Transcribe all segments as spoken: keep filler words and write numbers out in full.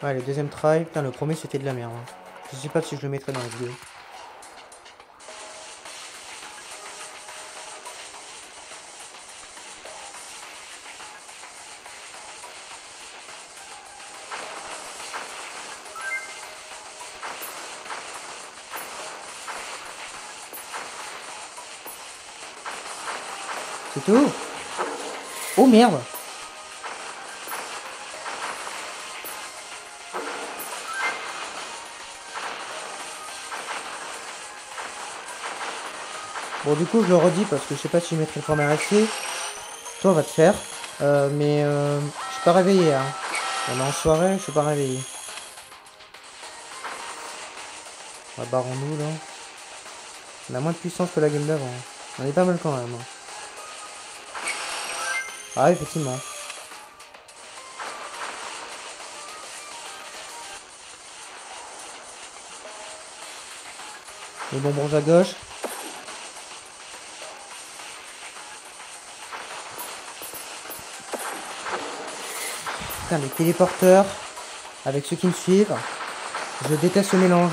Ouais, le deuxième try. Putain, le premier c'était de la merde. Hein. Je sais pas si je le mettrai dans la vidéo. C'est tout? Oh merde! Bon, du coup, je le redis parce que je sais pas si je mettrai le premier accès. Toi, on va te faire. Euh, mais euh, je suis pas réveillé. Hein. On est en soirée, je suis pas réveillé. On va barrons-nous là. On a moins de puissance que la game d'avant. On est pas mal quand même. Hein. Ah, effectivement. Les bonbons à gauche. Putain, les téléporteurs. Avec ceux qui me suivent. Je déteste ce mélange.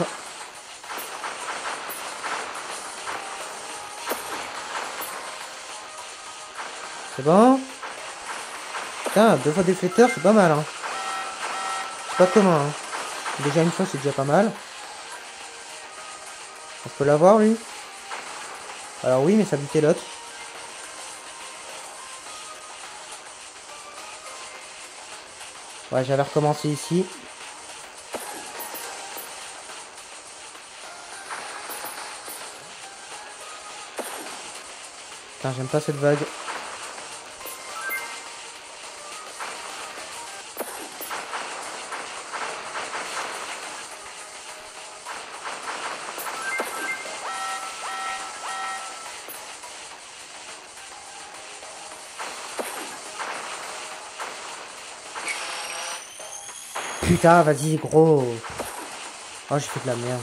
C'est bon? Putain, deux fois déflecteur, c'est pas mal. Hein. C'est pas commun. Hein. Déjà une fois, c'est déjà pas mal. On peut l'avoir, lui? Alors oui, mais ça butait l'autre. Ouais, j'avais recommencé ici. Putain, j'aime pas cette vague. Putain, vas-y, gros. Oh, j'ai fait de la merde.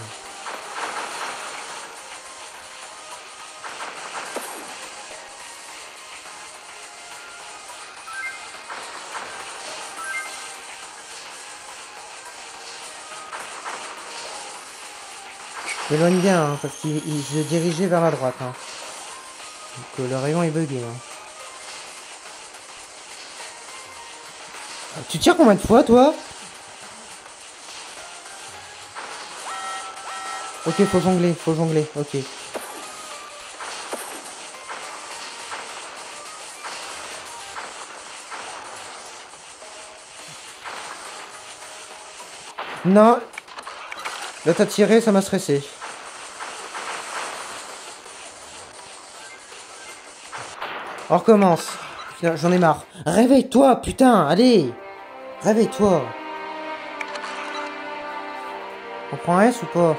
Je m'éloigne bien, hein, parce qu'il se dirigeait vers la droite. Hein. Donc euh, le rayon est bugué. Hein. Tu tires combien de fois, toi? Ok, faut jongler, faut jongler, ok. Non. Là, t'as tiré, ça m'a stressé. On recommence. J'en ai marre. Réveille-toi, putain, allez. Réveille-toi. On prend un S ou pas?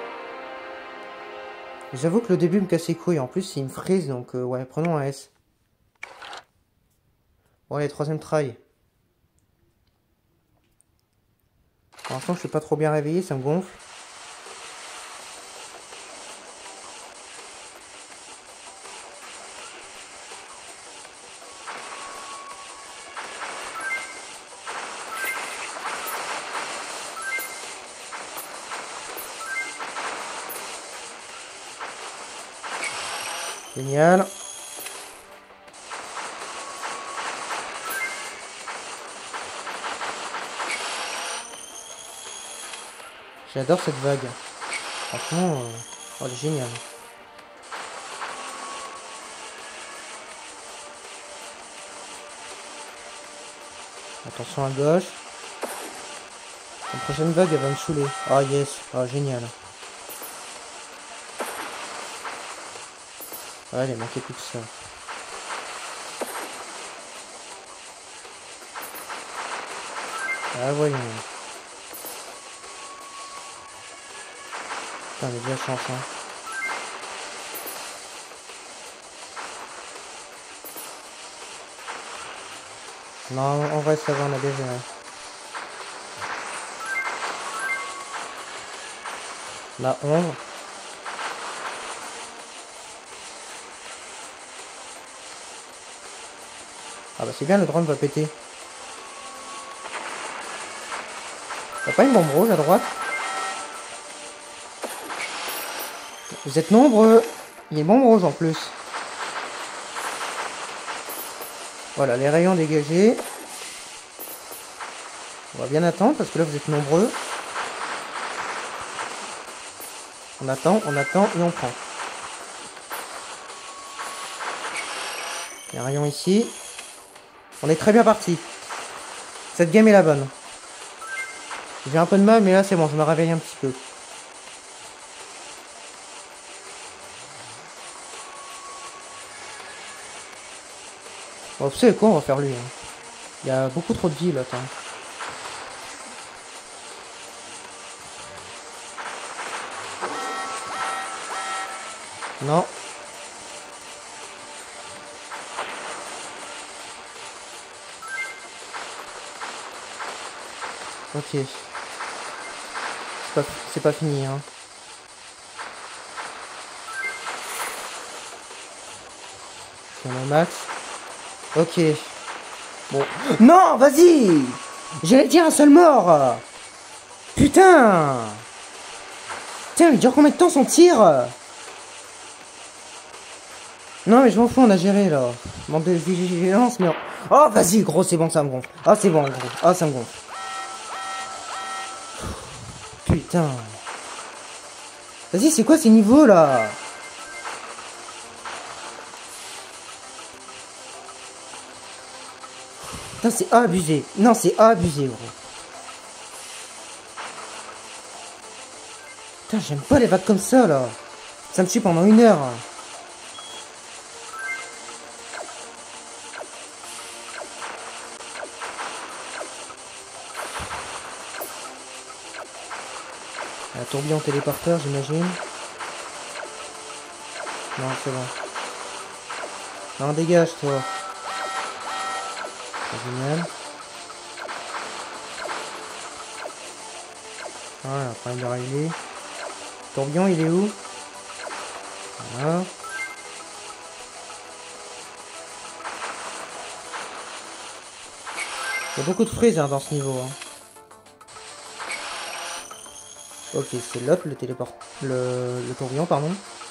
J'avoue que le début me casse les couilles. En plus, il me frise, donc euh, ouais, prenons un S. Bon, allez, troisième try. Pour l'instant, je suis pas trop bien réveillé, ça me gonfle. Génial. J'adore cette vague. Franchement, euh... oh, elle est géniale. Attention à gauche. La prochaine vague, elle va me saouler. Oh yes, oh génial. Ouais, il manquait plus que ça. Ah, voyons. Putain, j'ai de la chance, hein. Non, en vrai, ça va, on a déjà. La onze. Ah bah c'est bien, le drone va péter. Y'a pas une bombe rouge à droite? Vous êtes nombreux. Il y a une bombe rouge en plus. Voilà, les rayons dégagés. On va bien attendre parce que là vous êtes nombreux. On attend, on attend et on prend. Il y a un rayon ici. On est très bien parti. Cette game est la bonne. J'ai un peu de mal mais là c'est bon, je me réveille un petit peu. Bon, vous savez quoi, on va faire lui. Hein. Il y a beaucoup trop de vie là, attends. Non. Ok. C'est pas, c'est pas fini, hein. On a max. Ok. Bon. Non, vas-y! J'allais dire un seul mort! Putain! Tiens, il dure combien de temps son tir? Non, mais je m'en fous, on a géré là. Manque de vigilance, mais. Oh, vas-y, gros, c'est bon, ça me gonfle. Ah, c'est bon, gros. Ah, ça me gonfle. Putain. Vas-y, c'est quoi ces niveaux là? Putain, c'est abusé. Non, c'est abusé, gros. Putain, j'aime pas les vagues comme ça, là. Ça me suit pendant une heure. Un tourbillon téléporteur, j'imagine. Non, c'est bon. Non, dégage, toi. Génial. Voilà, problème de régler. Tourbillon, il est où? Voilà. Il y a beaucoup de frises hein, dans ce niveau. Hein. Ok, c'est l'autre, le téléport... Le, le tourbillon, pardon.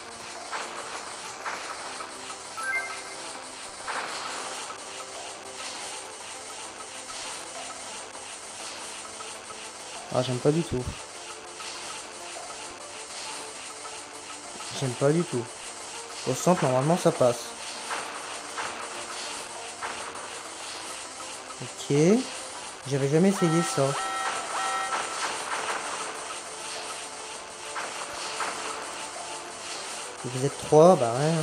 Ah, j'aime pas du tout. J'aime pas du tout. Au centre, normalement, ça passe. Ok. J'avais jamais essayé ça. Vous êtes trois, bah ouais.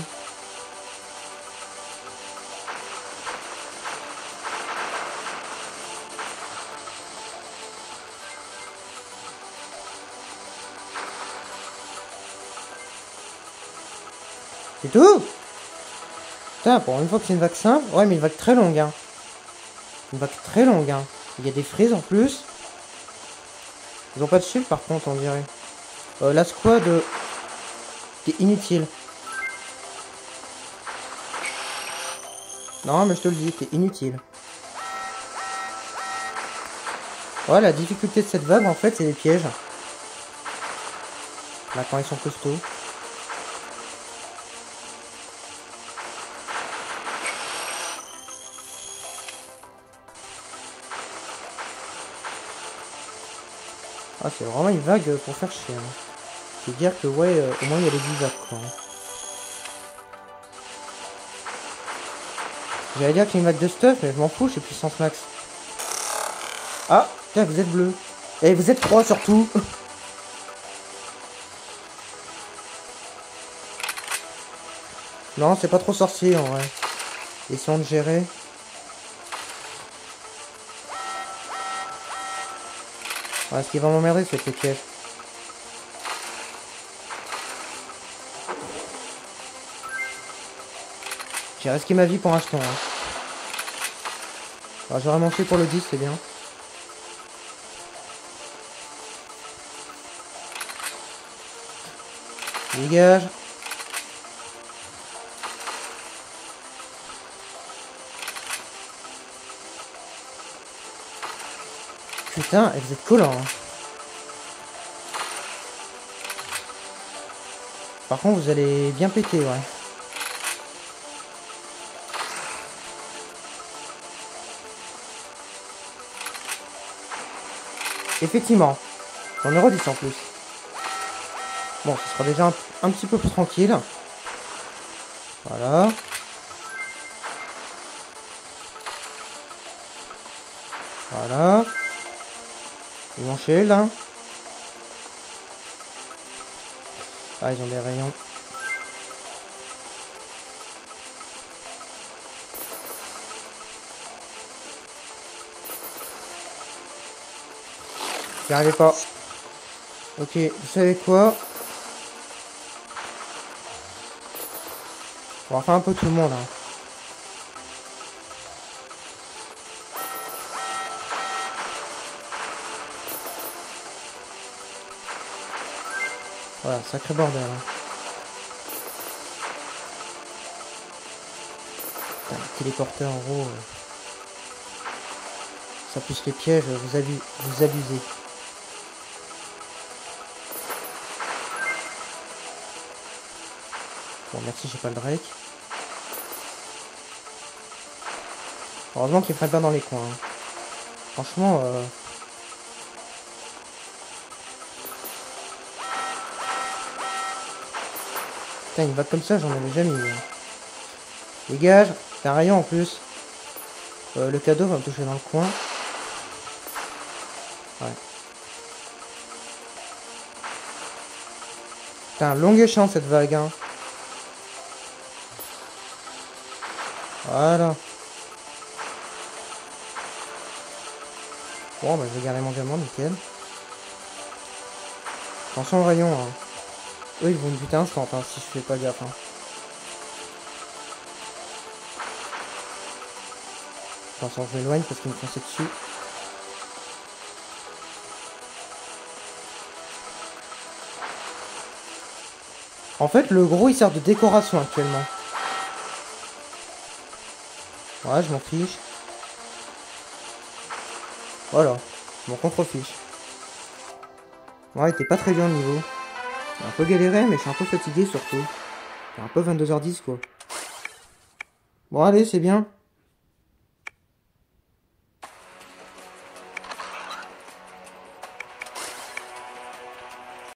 C'est tout? Putain, pour une fois que c'est une vague simple. Ouais, mais une vague très longue, hein. Une vague très longue, hein. Il y a des frises en plus. Ils ont pas de shield par contre, on dirait. Euh, la squad... Euh, c'est inutile. Non, mais je te le dis, c'est inutile. Ouais, la difficulté de cette vague, en fait, c'est les pièges. Là, quand ils sont costauds. Ah, c'est vraiment une vague pour faire chier. Hein. C'est dire que, ouais, euh, au moins, il y a les dix vagues, quoi. J'allais dire qu'il y a une vague de stuff, mais je m'en fous, j'ai puissance max. Ah, tiens, vous êtes bleu. Et vous êtes trois, surtout. Non, c'est pas trop sorcier, en vrai. Essayons de gérer. Ouais, ce qui va m'emmerder, c'est les pièges. J'ai risqué ma vie pour l'instant. Hein. Alors, j'aurais manqué pour le dix, c'est bien. Dégage. Putain, vous êtes collant. Hein. Par contre, vous allez bien péter, ouais. Effectivement. J'en ai redit en plus. Bon, ce sera déjà un, un petit peu plus tranquille. Voilà. Voilà. Ils vont chez là. Ah, ils ont des rayons. J'y arrivais pas. Ok, vous savez quoi? On va faire un peu tout le monde. Hein. Voilà, sacré bordel. Hein. Putain, le téléporteur en gros. Euh... Ça plus les pièges, vous, abu vous abusez. Bon, merci, j'ai pas le Drake. Heureusement qu'il ne freine pas dans les coins. Hein. Franchement, euh... putain, une vague comme ça, j'en avais jamais eu. Hein. Dégage, t'as un rayon en plus. Euh, le cadeau va me toucher dans le coin. Ouais. Putain, longue échéance cette vague. Hein. Voilà. Bon, bah je vais garder mon diamant, nickel. Attention au rayon. Hein. Eux, ils vont me buter instant hein, si je fais pas gaffe. Hein. Attention, je m'éloigne parce qu'ils me fonçaient dessus. En fait, le gros, il sert de décoration actuellement. Ouais, je m'en fiche. Voilà, je m'en contrefiche. Ouais, il était pas très bien au niveau. J'ai un peu galéré, mais je suis un peu fatigué surtout. C'est un peu vingt-deux heures dix, quoi. Bon, allez, c'est bien.